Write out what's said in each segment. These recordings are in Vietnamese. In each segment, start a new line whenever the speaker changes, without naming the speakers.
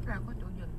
ra có chỗ dừng.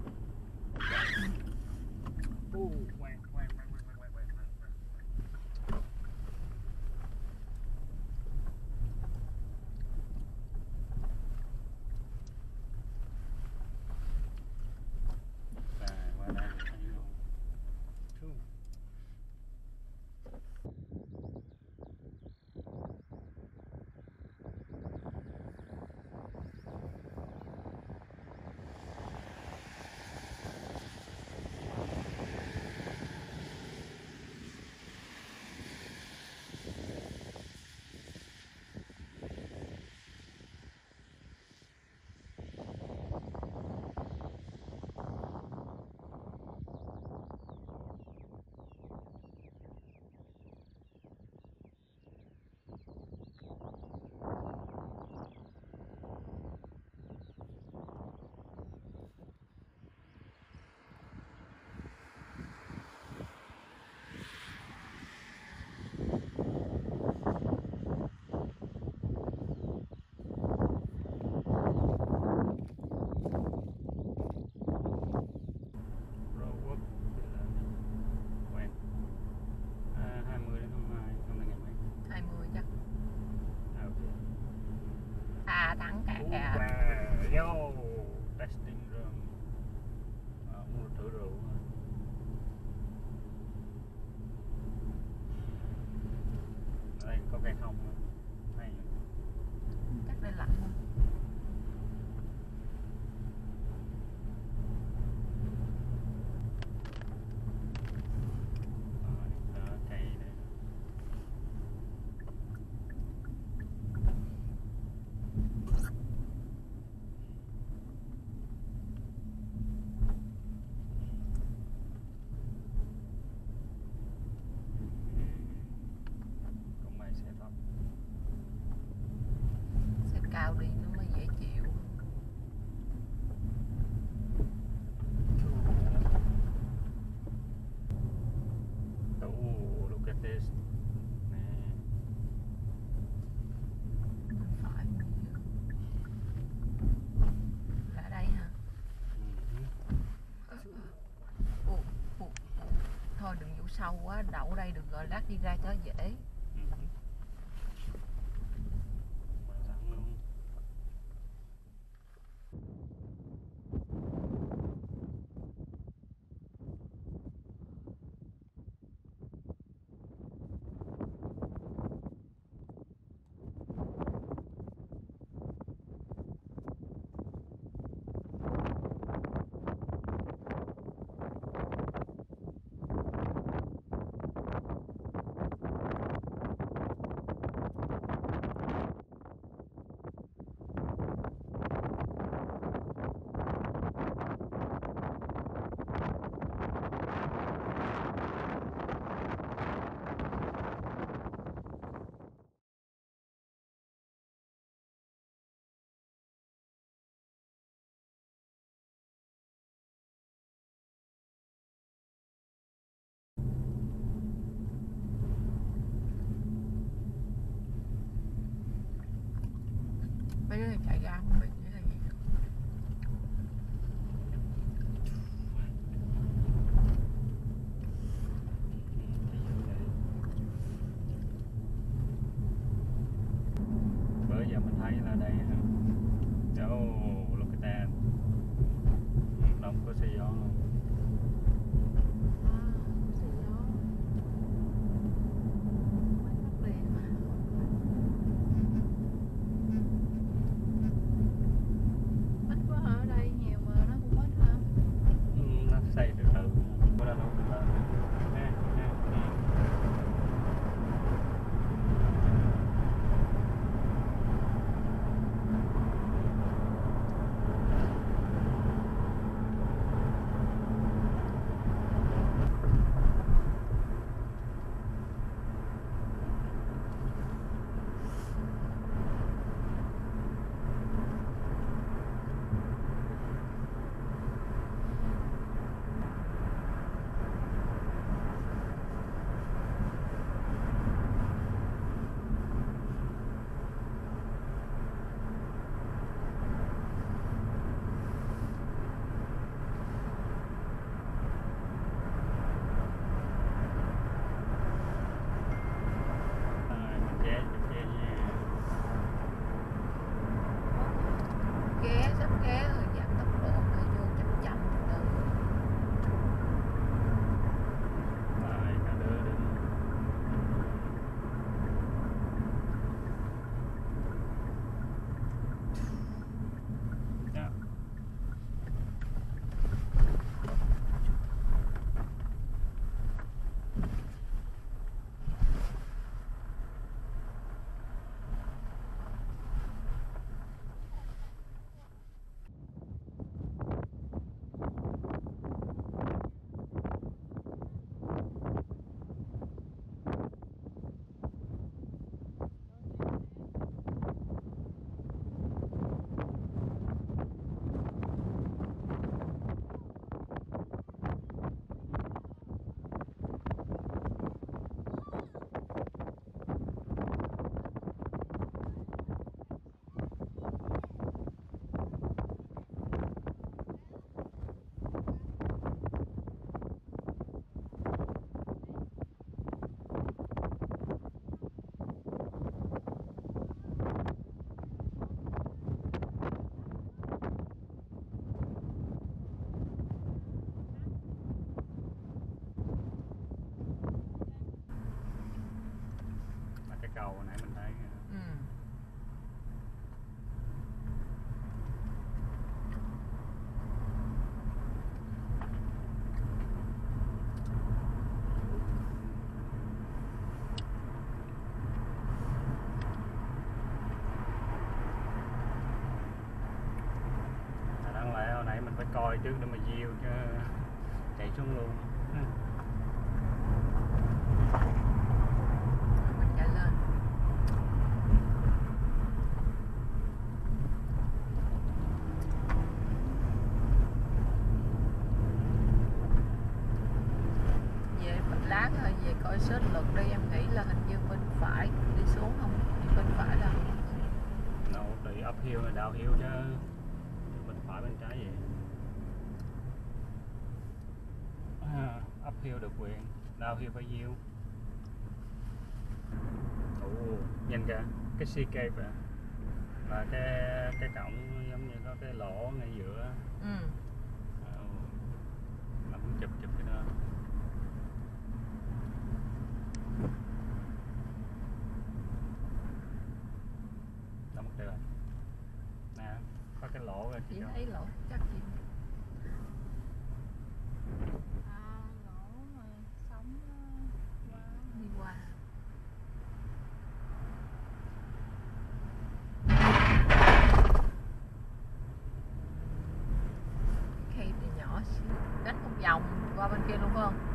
Cao đi nó mới dễ chịu.
Oh, look at this.
Phải là đây hả? Thôi đừng vụ sâu quá, đậu đây được rồi, lát đi ra cho dễ. Mấy đứa này chạy ra không biết nghĩa là gì.
Bữa giờ mình thấy là đây hả? Oh, look at that. Đông có xe gió luôn. phải coi trước để mà view chứ chạy xuống luôn.
Mình chạy lên. Lát rồi về coi sớt lượt đi, em nghĩ là hình như bên phải đi xuống không? Đi bên phải là
đâu tùy uphill là downhill chứ, bên phải bên trái vậy. Uphill được quyền, downhill phải yield. Nhìn kìa, cái sea cave à, là cái cổng giống như có cái lỗ ngay giữa. Nó cũng chụp cái đó. Đâu mất tiêu rồi. Nè, có cái lỗ rồi chị
thấy lỗ chắc chị.
Lỗ mà sóng
đi qua. Khay thì nhỏ xíu, đánh một vòng qua bên kia luôn phải không?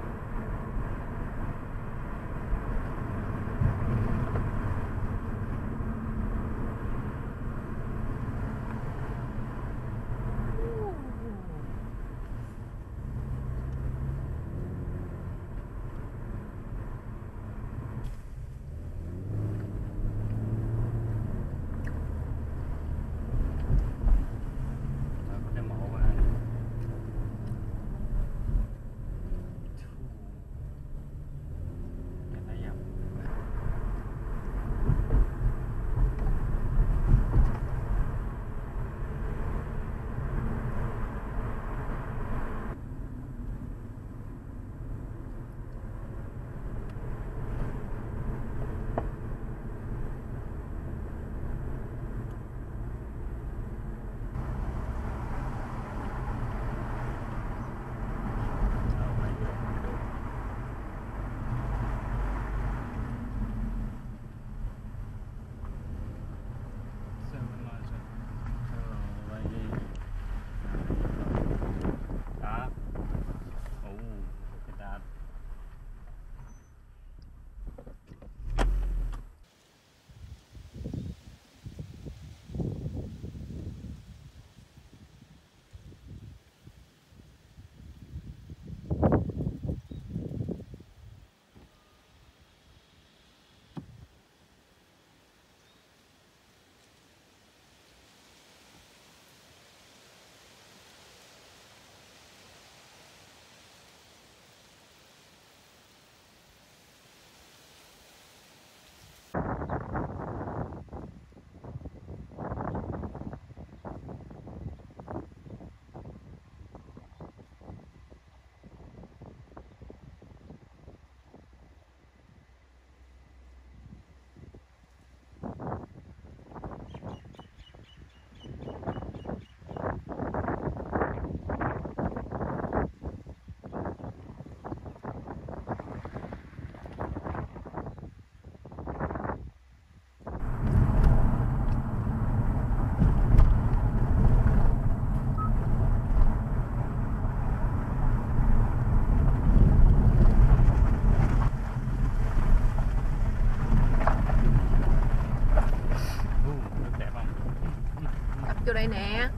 Vô đây nè.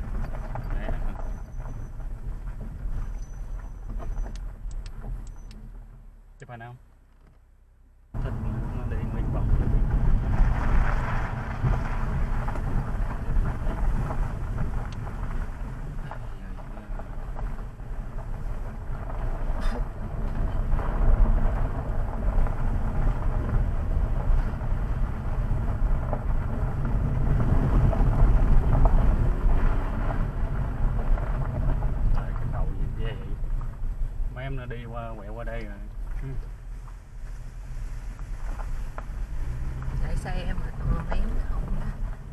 Chụp hình không? Thích nó đi nguyên vòng. Nó đi qua quẹo qua đây rồi.
Chạy xe mà tụi bén không đó.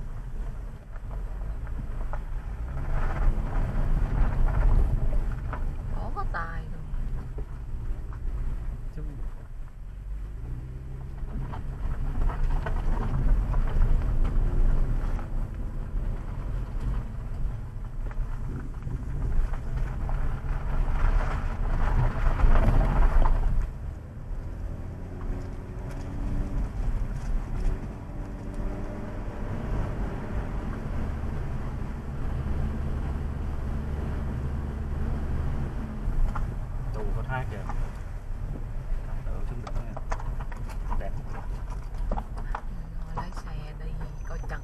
Bỏ có tài rồi.
thác kìa. Đổ xuống biển nè. Đẹp.
Ngồi lái xe đi coi trần.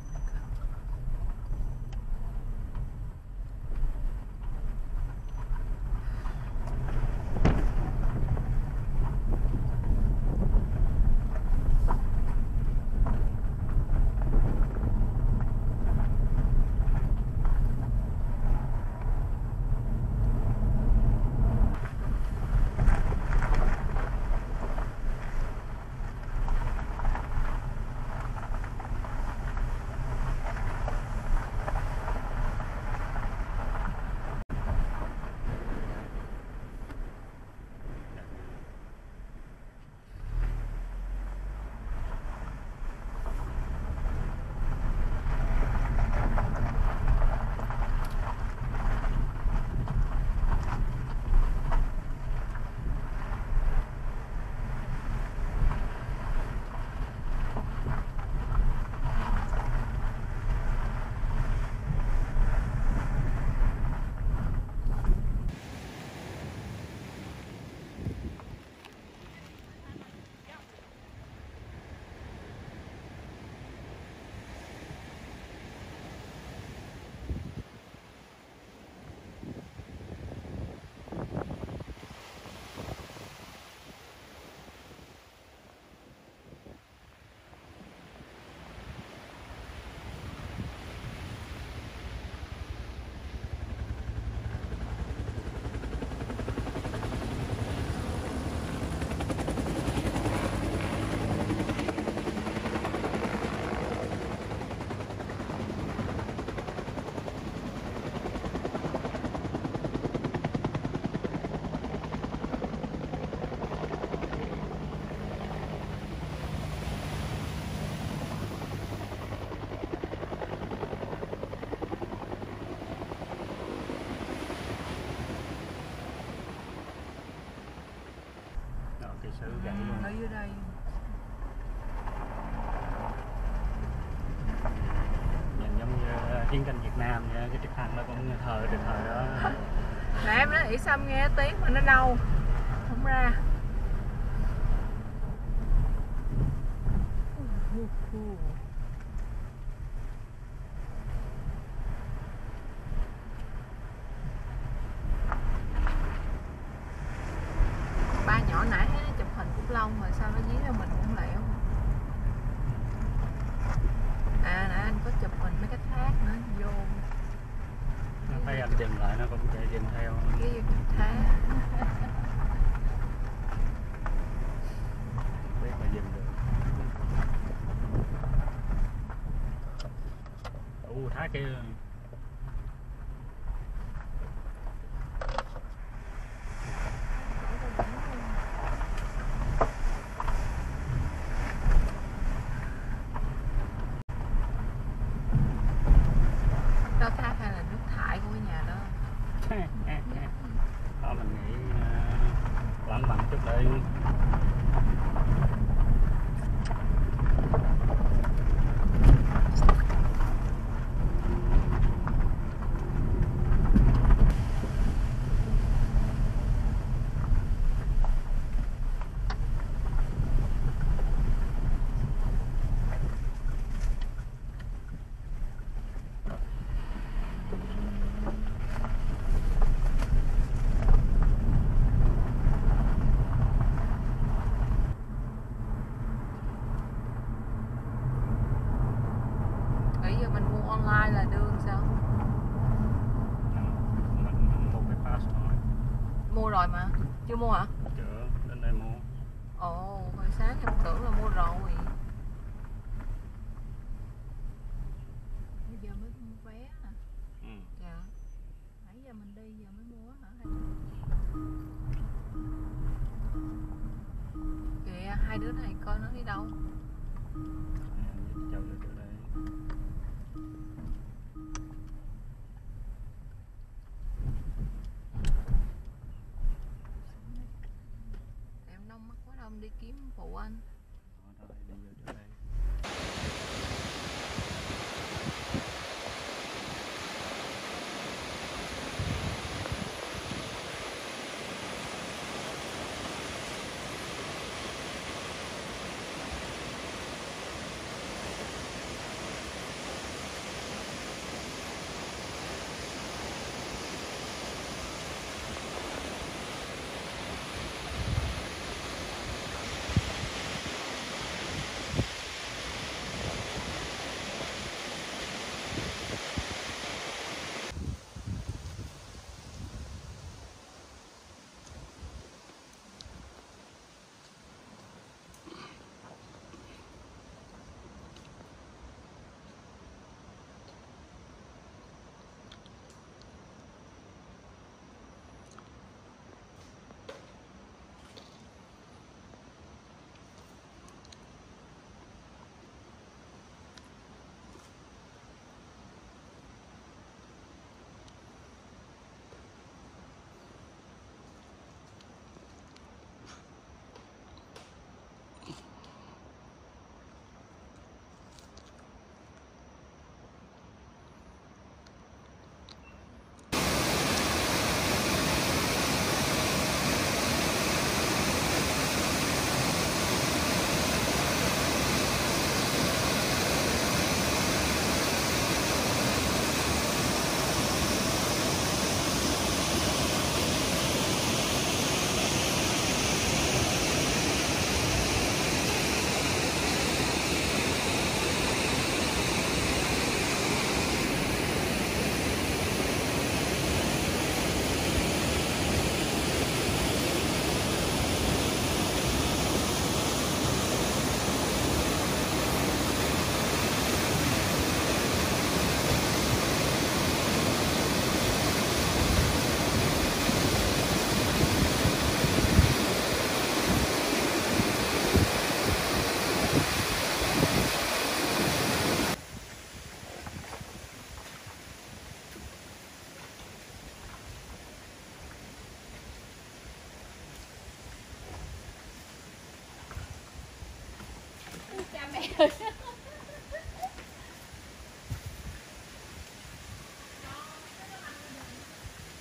Sự gãy luôn.
Ở dưới đây
Nhìn giống như chiến tranh Việt Nam nha, cái trực thăng nó cũng thời đó.
nè em nói ỉ xăm nghe tiếng mà nó đâu không ra. Ba nhỏ nãy thấy nó chụp hình cũng lông mà sao nó dí cho mình cũng lẹo. À nãy anh có chụp hình mấy cái thác nữa vô.
Nó thấy anh dừng lại nó cũng chạy dừng theo.
Cái vô chụp thác.
Biết mà dừng được. Thác kia.
Đó thác hay là nước thải của cái nhà đó?
Đó mình nghĩ lắng bắn chút đi.
Online là đường sao?
Mình mua cái pass thôi.
Mua rồi mà. Chưa mua hả?
Chưa, đến đây mua.
Ồ, hồi sáng em tưởng là mua rồi. Bây giờ mới mua vé hả?
Ừ.
Dạ. Nãy giờ mình đi giờ mới mua hả? Kìa, hai đứa này coi nó đi đâu?
Chào được ở đây.
Em nông mắt quá đâu, em đi kiếm phụ anh.
Rồi, đi vô chỗ đây.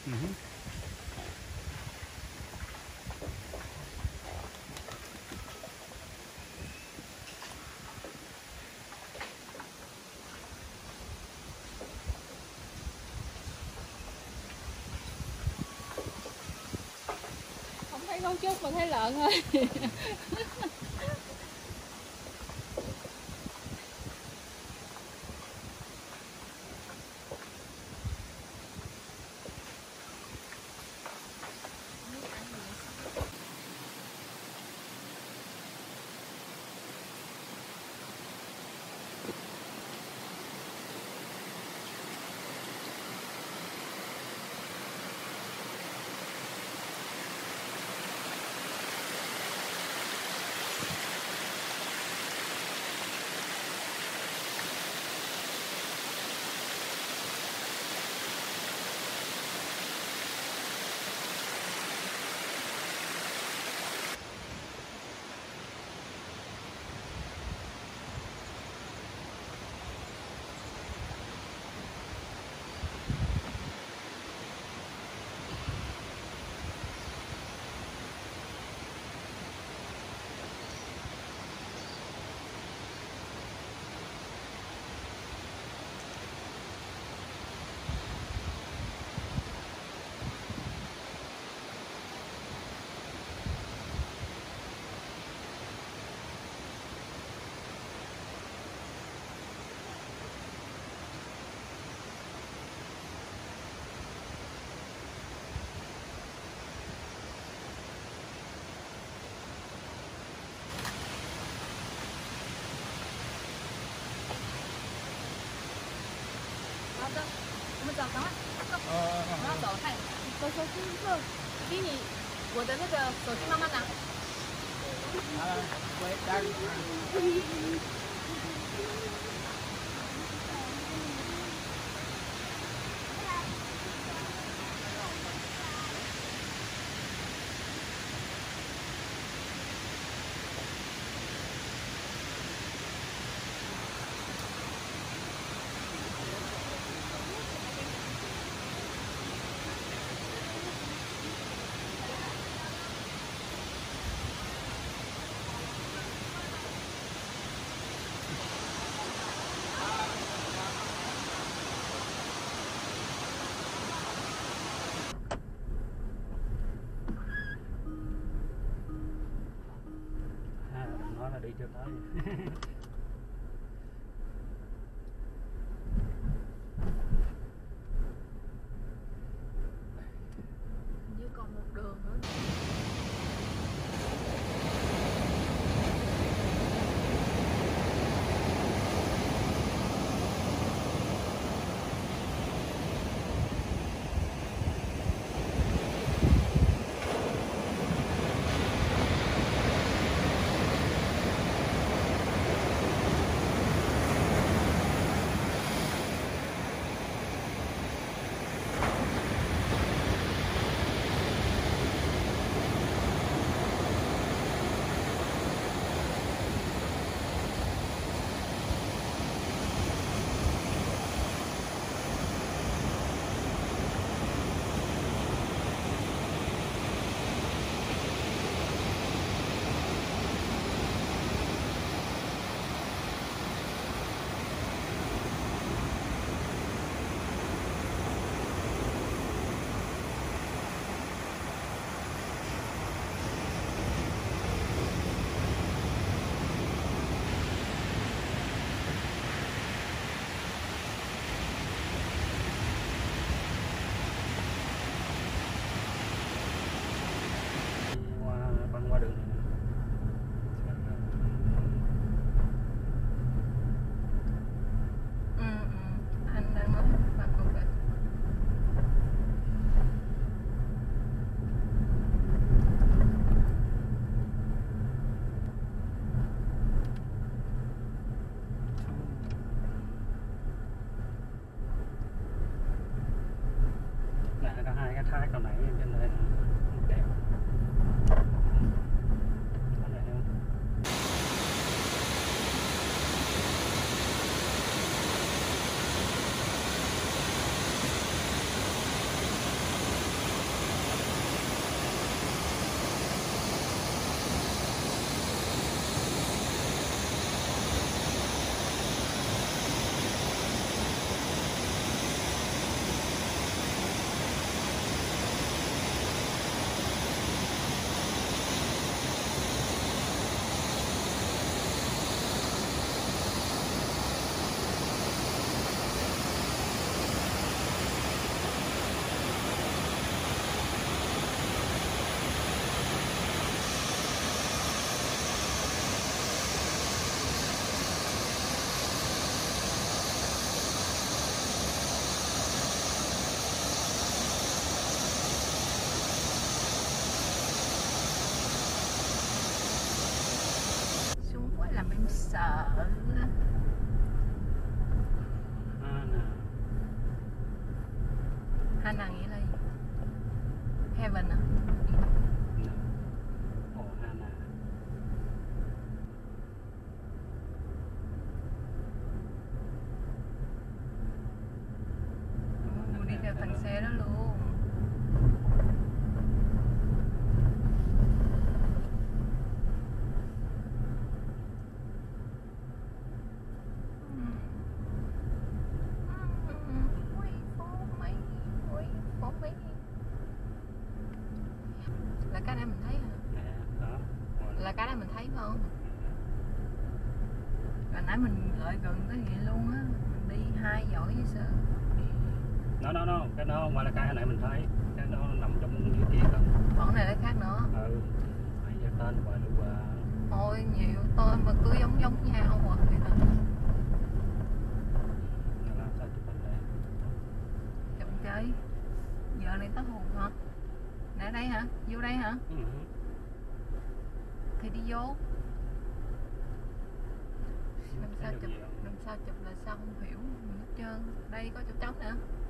Không thấy gấu trúc mà thấy lợn thôi.
我的那个手机慢慢拿。
Đi chưa tới.
Như còn một đường nữa.
thác hồi nãy trên này đẹp.
làm em sợ. Hana nghĩa là gì? Heaven à?
Ồ, Hana.
Đi theo thành xe đó luôn. Là cái này mình thấy hả?
Đó.
Là cái này mình thấy phải không? Hồi nãy mình lại gần tới vậy luôn á. Mình đi 2 giỏi với sao?
Nó cái đó không phải là cái hồi nãy mình thấy, cái đó nằm trong dưới kia gần.
Còn này là khác nữa.
Ừ, phải giờ tên và lưu à.
Thôi nhiều tên mà cứ giống nhau à thì là
Làm sao chụp hình đây?
chậm chơi. Giờ này tới hồn hả? Nè đây hả? Vô đây hả? Thì đi vô. Làm sao chụp là sao không hiểu gì hết trơn. Đây có chỗ trống nè.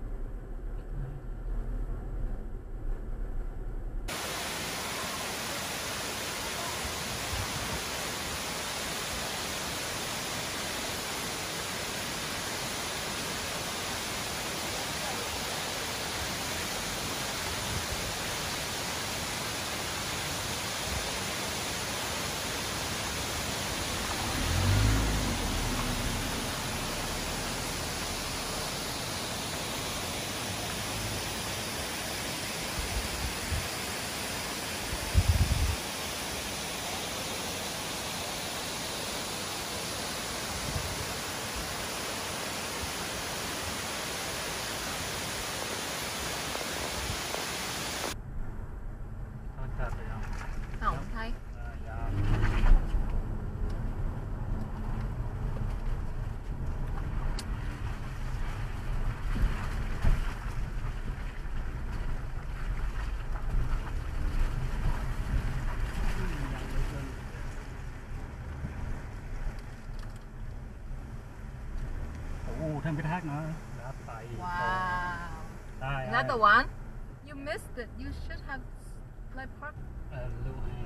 Không thấy.
Thêm cái thác nữa. Đá Paia.
Wow.
Đây,
Is that the one? You missed it. You should have like parked.
Lưu Hai.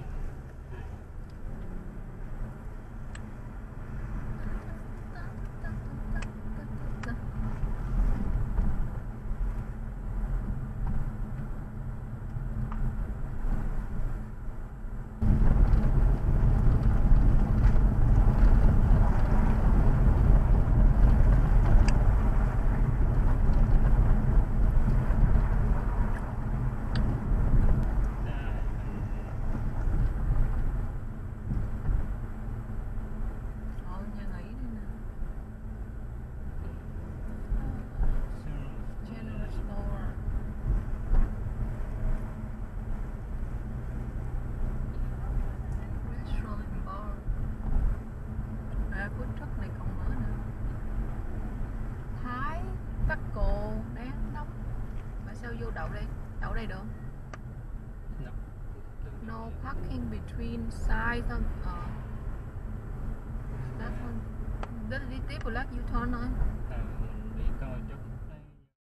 No parking between sides of that one. Đi tiếp một lát U-turn thôi.